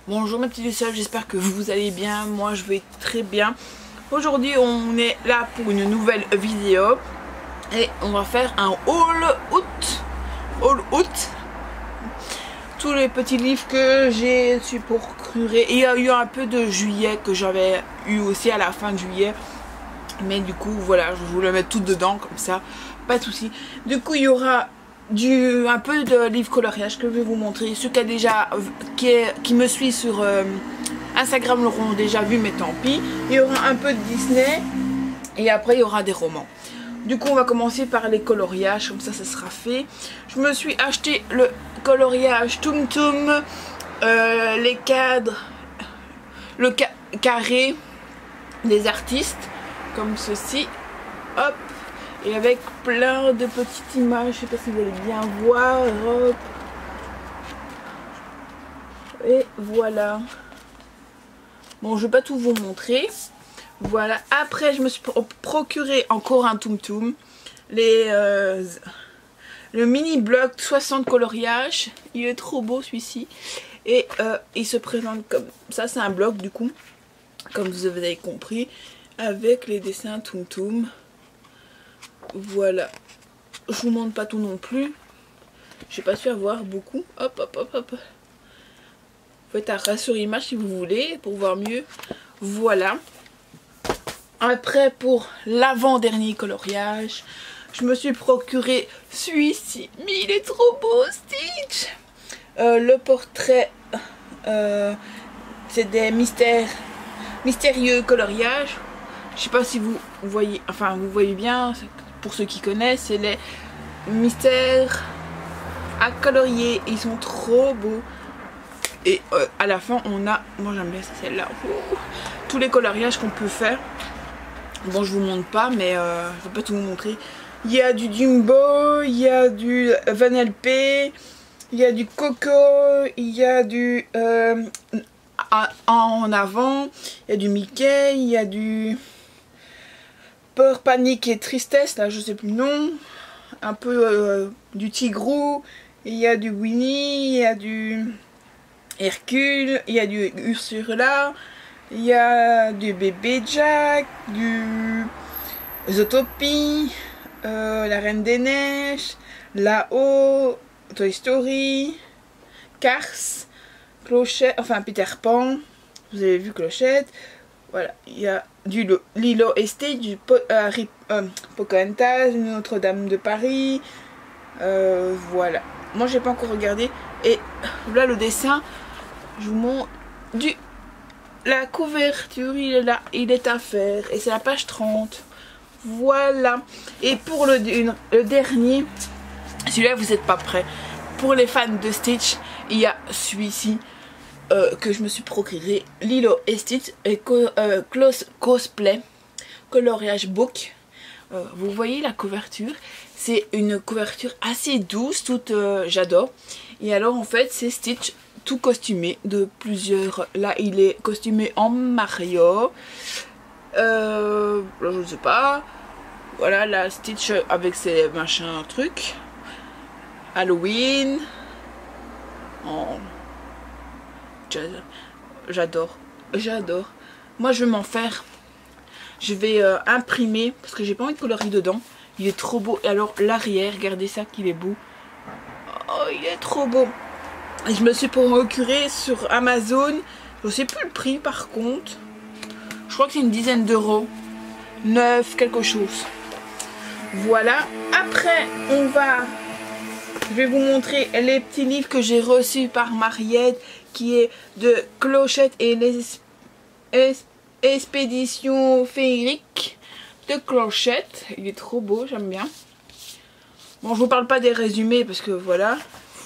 Bonjour mes petits lucioles, j'espère que vous allez bien, moi je vais très bien. Aujourd'hui on est là pour une nouvelle vidéo et on va faire un haul out. Tous les petits livres que j'ai su procurer. Il y a eu un peu de juillet que j'avais eu aussi à la fin de juillet. Mais du coup voilà, je voulais mettre tout dedans comme ça, pas de souci. Du coup il y aura un peu de livres coloriage que je vais vous montrer. Ceux qui me suivent sur Instagram l'auront déjà vu, mais tant pis. Il y aura un peu de Disney et après il y aura des romans. Du coup on va commencer par les coloriages, comme ça sera fait. Je me suis acheté le coloriage Tum Tum, les cadres, le carré des artistes comme ceci, hop. Et avec plein de petites images, je sais pas si vous allez bien voir, hop. Et voilà. Bon, je vais pas tout vous montrer. Voilà. Après, je me suis procuré encore un Tum Tum. Le mini bloc 60 coloriages. Il est trop beau celui-ci. Et il se présente comme ça. C'est un bloc du coup, comme vous avez compris, avec les dessins Tum Tum. Voilà, je vous montre pas tout non plus. J'ai pas su avoir beaucoup. Hop hop hop hop. Vous faites un ras sur image si vous voulez pour voir mieux. Voilà. Après pour l'avant-dernier coloriage, je me suis procuré celui-ci. Mais il est trop beau, Stitch. Le portrait, c'est des mystérieux coloriages. Je sais pas si vous voyez, enfin vous voyez bien. Pour ceux qui connaissent, c'est les mystères à colorier. Ils sont trop beaux. Et à la fin, on a... Moi, j'aime bien celle-là. Tous les coloriages qu'on peut faire. Bon, je vous montre pas, mais je vais pas tout vous montrer. Il y a du Dumbo, il y a du Vanellope, il y a du Coco, il y a du... en avant, il y a du Mickey, il y a du... Peur, panique et tristesse, là je sais plus le nom. Un peu du Tigrou, il y a du Winnie, il y a du Hercule, il y a du Ursula, il y a du bébé Jack, du Zootopie, la Reine des Neiges, là-haut, Toy Story, Cars, Clochette, enfin Peter Pan, vous avez vu Clochette. Voilà, il y a du Lilo et Stitch, du Pocahontas, Notre-Dame de Paris. Voilà. Moi, j'ai pas encore regardé. Et là, le dessin, je vous montre la couverture, il est là, il est à faire. Et c'est la page 30. Voilà. Et pour le dernier, celui-là, vous n'êtes pas prêts. Pour les fans de Stitch, il y a celui-ci. Que je me suis procuré, Lilo et Stitch et Cosplay coloriage book. Vous voyez la couverture, c'est une couverture assez douce, toute j'adore. Et alors en fait c'est Stitch tout costumé de plusieurs. Là il est costumé en Mario, là, je ne sais pas. Voilà la Stitch avec ses machins trucs Halloween. J'adore. Moi je vais m'en faire. Je vais imprimer parce que j'ai pas envie de colorier dedans. Il est trop beau. Et alors l'arrière, regardez ça qu'il est beau. Oh il est trop beau. Et je me suis procuré sur Amazon. Je sais plus le prix par contre. Je crois que c'est une dizaine d'euros. 9 quelque chose. Voilà. Après je vais vous montrer les petits livres que j'ai reçus par Mariette, qui est de Clochette et les expéditions féeriques de Clochette. Il est trop beau, j'aime bien. Bon, je vous parle pas des résumés parce que voilà.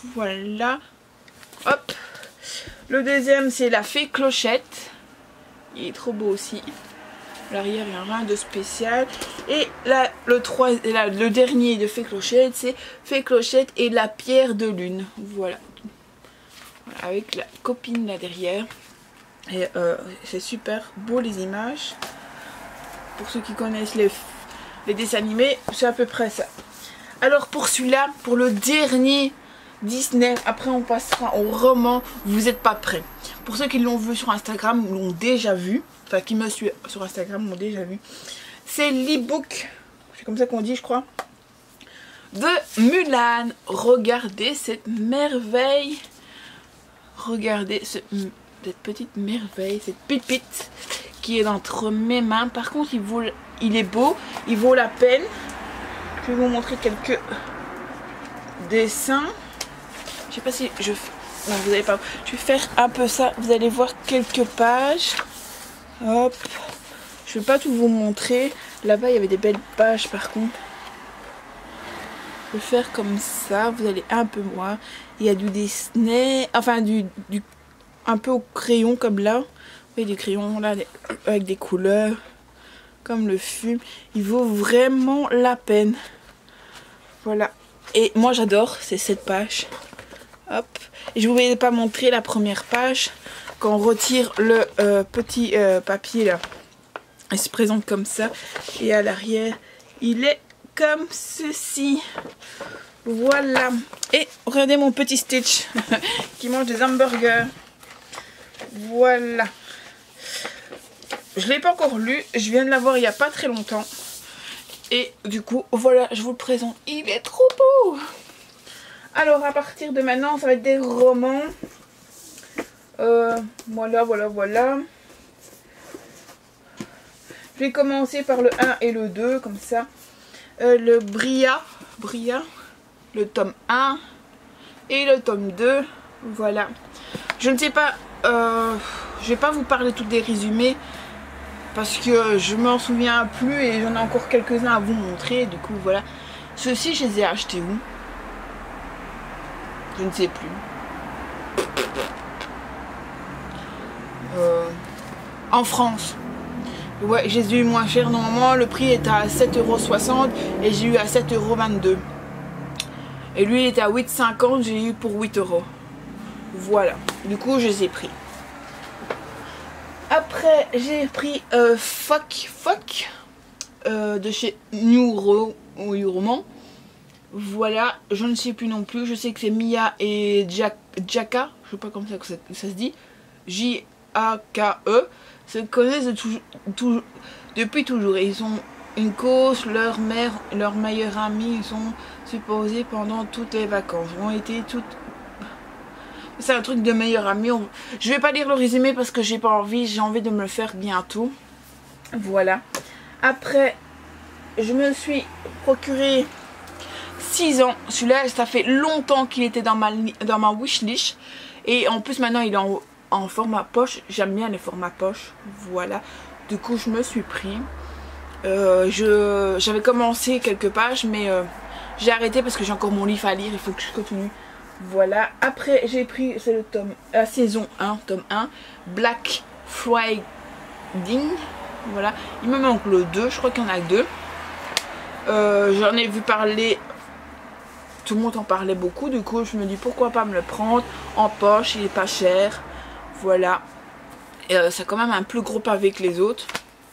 Hop. Le deuxième, c'est la fée Clochette. Il est trop beau aussi. L'arrière, il n'y a rien de spécial. Et là, le dernier de Fée Clochette, c'est Fée Clochette et la pierre de lune. Voilà. Avec la copine là derrière. Et c'est super beau les images. Pour ceux qui connaissent les dessins animés, c'est à peu près ça. Alors pour celui-là, pour le dernier Disney. Après on passera au roman. Vous n'êtes pas prêts. Pour ceux qui l'ont vu sur Instagram, l'ont déjà vu. Enfin qui me suivent sur Instagram l'ont déjà vu. C'est l'e-book, c'est comme ça qu'on dit je crois, de Mulan. Regardez cette merveille. Regardez cette petite merveille, cette pipite qui est entre mes mains. Par contre il est beau, il vaut la peine. Je vais vous montrer quelques dessins. Je sais pas si je... Non, vous allez pas... Je vais faire un peu ça. Vous allez voir quelques pages. Hop. Je vais pas tout vous montrer. Là-bas, il y avait des belles pages par contre. Je vais faire comme ça. Vous allez un peu voir. Il y a du Disney. Enfin, un peu au crayon comme là. Oui, des crayons là avec des couleurs. Comme le fume. Il vaut vraiment la peine. Voilà. Et moi, j'adore ces 7 pages. Hop. Et je vous vais pas montrer la première page. Quand on retire le petit papier là. Il se présente comme ça. Et à l'arrière, il est comme ceci. Voilà. Et regardez mon petit Stitch qui mange des hamburgers. Voilà. Je ne l'ai pas encore lu. Je viens de l'avoir il n'y a pas très longtemps. Et du coup, voilà, je vous le présente. Il est trop beau. Alors, à partir de maintenant, ça va être des romans. Voilà. Je vais commencer par le 1 et le 2, comme ça. Le Bria, le tome 1 et le tome 2. Voilà. Je ne sais pas, je vais pas vous parler tous des résumés parce que je m'en souviens plus et j'en ai encore quelques-uns à vous montrer. Du coup, voilà. Ceux-ci, je les ai achetés où? Je ne sais plus. En France. Ouais, j'ai eu moins cher. Normalement, le prix est à 7,60 € et j'ai eu à 7,22 €. Et lui, il était à 8,50 €, j'ai eu pour 8 €. Voilà. Du coup, je les ai pris. Après, j'ai pris Fuck de chez New Roman. Voilà, je ne sais plus non plus. Je sais que c'est Mia et Jaka. Je sais pas comment ça se dit. J-A-K-E. Se connaissent depuis toujours. Et ils ont une cause, leur mère, leur meilleure amie. Ils sont supposés pendant toutes les vacances. Ils ont été toutes... C'est un truc de meilleure amie. Je vais pas lire le résumé parce que j'ai pas envie. J'ai envie de me le faire bientôt. Voilà. Après, je me suis procuré 6 ans. Celui-là, ça fait longtemps qu'il était dans ma wishlist. Et en plus, maintenant, il est en format poche. J'aime bien les formats poche. Voilà. Du coup, je me suis pris. J'avais commencé quelques pages, mais j'ai arrêté parce que j'ai encore mon livre à lire. Il faut que je continue. Voilà. Après, j'ai pris, c'est le tome, la saison 1, tome 1. Black Friday. Voilà. Il me manque le 2. Je crois qu'il y en a 2. J'en ai vu parler, tout le monde en parlait beaucoup, du coup je me dis pourquoi pas me le prendre en poche, il est pas cher. Voilà. Et ça a quand même un plus gros pavé que les autres.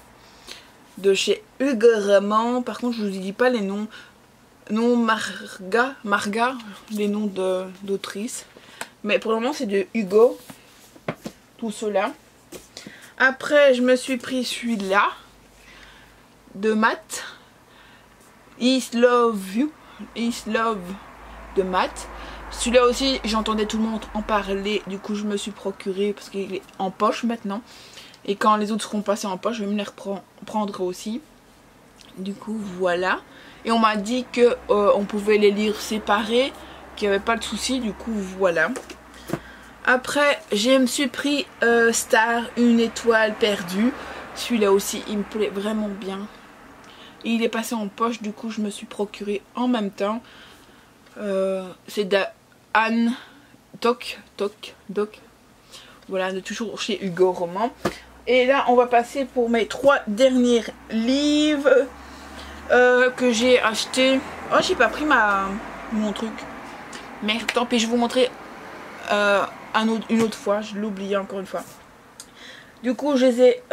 De chez Hugo Roman. Par contre je vous dis pas les noms. Non, Marga, les noms d'autrices. Mais pour le moment c'est de Hugo. Tout cela. Après je me suis pris celui-là. De Matt. Is Love You, Is Love de Matt. Celui-là aussi, j'entendais tout le monde en parler. Du coup, je me suis procuré parce qu'il est en poche maintenant. Et quand les autres seront passés en poche, je vais me les reprendre aussi. Du coup, voilà. Et on m'a dit que on pouvait les lire séparés, qu'il n'y avait pas de souci. Du coup, voilà. Après, je me suis pris Star, une étoile perdue. Celui-là aussi, il me plaît vraiment bien. Et il est passé en poche, du coup je me suis procuré en même temps. C'est d'Anne Doc. Voilà, de toujours chez Hugo Roman. Et là on va passer pour mes 3 derniers livres que j'ai acheté. Oh, j'ai pas pris mon truc. Mais tant pis, je vais vous montrer une autre fois. Je l'ai oublié encore une fois. Du coup je les ai...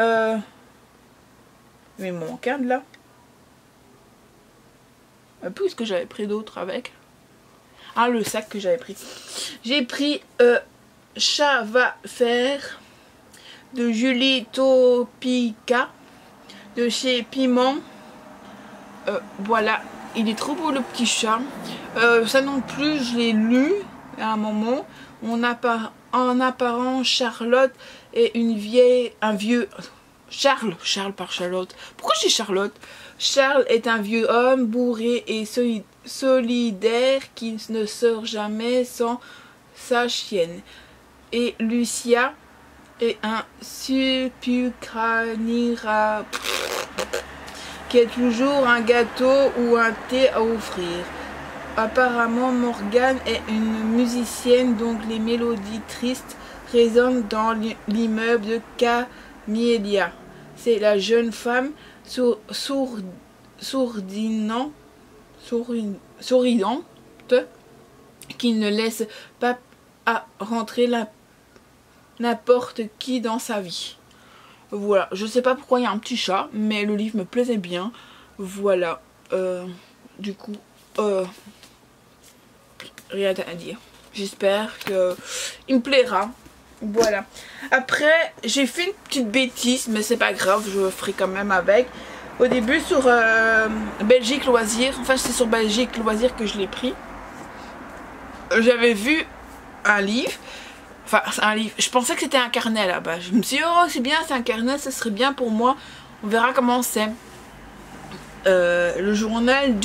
Mais il me manque un de là. Plus que j'avais pris d'autres avec. Ah, le sac que j'avais pris. J'ai pris Chat va faire de Julie Topica de chez Piment. Voilà, il est trop beau le petit chat. Ça non plus, je l'ai lu à un moment. En apparent, Charlotte est un vieux... Charles par Charlotte. Pourquoi je dis Charlotte? Charles est un vieux homme bourré et solidaire qui ne sort jamais sans sa chienne. Et Lucia est un suppucranira qui est toujours un gâteau ou un thé à offrir. Apparemment, Morgane est une musicienne, donc les mélodies tristes résonnent dans l'immeuble de Camélia. C'est la jeune femme souriante qui ne laisse pas rentrer n'importe qui dans sa vie. Voilà, je sais pas pourquoi il y a un petit chat, mais le livre me plaisait bien. Voilà, du coup, rien à dire. J'espère qu'il me plaira. Voilà. Après, j'ai fait une petite bêtise, mais c'est pas grave, je ferai quand même avec. Au début sur Belgique Loisirs, enfin c'est sur Belgique Loisirs que je l'ai pris. J'avais vu un livre, enfin un livre, je pensais que c'était un carnet là-bas. Je me suis dit, oh c'est bien, c'est un carnet, ce serait bien pour moi. On verra comment c'est. Le journal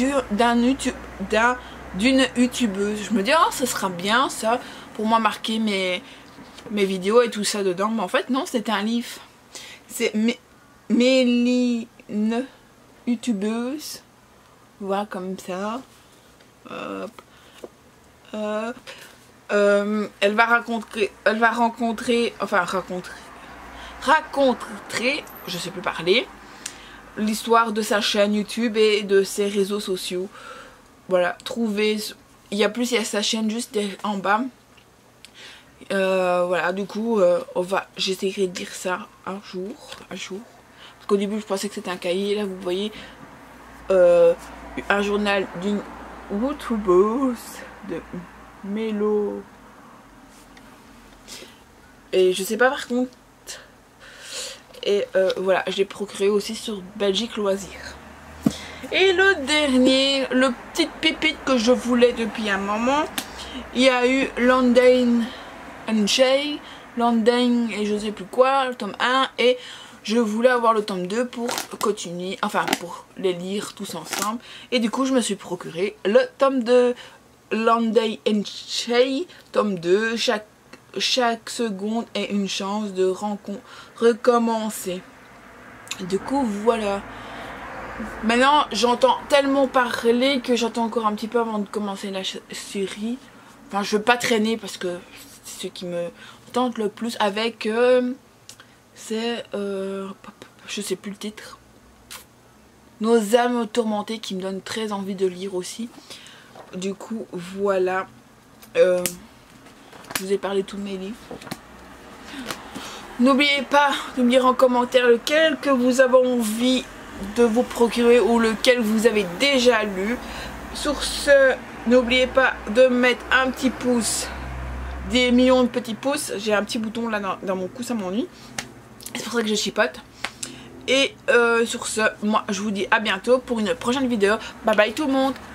d'une youtubeuse. Je me dis, oh ce sera bien ça, pour moi marquer mes vidéos et tout ça dedans. Mais en fait non, c'était un livre. C'est Méline youtubeuse. Voilà comme ça. Elle va rencontrer, je sais plus parler, l'histoire de sa chaîne YouTube et de ses réseaux sociaux. Voilà, il y a sa chaîne juste en bas. Voilà, du coup, j'essaierai de dire ça un jour. Parce qu'au début, je pensais que c'était un cahier. Là, vous voyez, un journal d'une youtubeuse de Mélo. Et je sais pas par contre. Et voilà, je l'ai procuré aussi sur Belgique Loisirs. Et le dernier, le petit pépite que je voulais depuis un moment, il y a eu London and Shay, London et je sais plus quoi, le tome 1, et je voulais avoir le tome 2 pour continuer, enfin pour les lire tous ensemble. Et du coup je me suis procuré le tome 2, London and Shay, tome 2, chaque seconde est une chance de recommencer. Du coup voilà. Maintenant j'entends tellement parler que j'attends encore un petit peu avant de commencer la série. Enfin je veux pas traîner parce que c'est ce qui me tente le plus avec c'est je sais plus le titre. Nos âmes tourmentées, qui me donne très envie de lire aussi. Du coup voilà, je vous ai parlé de tous mes livres. N'oubliez pas de me dire en commentaire lequel que vous avez envie de vous procurer ou lequel vous avez déjà lu. Sur ce, n'oubliez pas de mettre un petit pouce, des millions de petits pouces. J'ai un petit bouton là dans mon cou, ça m'ennuie. C'est pour ça que je chipote. Et sur ce, moi je vous dis à bientôt pour une prochaine vidéo. Bye bye tout le monde.